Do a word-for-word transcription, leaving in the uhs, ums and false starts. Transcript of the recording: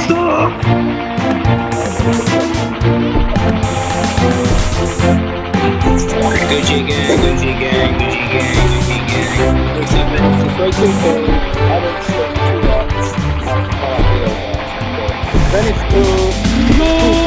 Gucci gang, Gucci gang, Gucci gang, Gucci gang. Listen, man, it's right there. I don't say two lots. I'll call it. Then it's cool.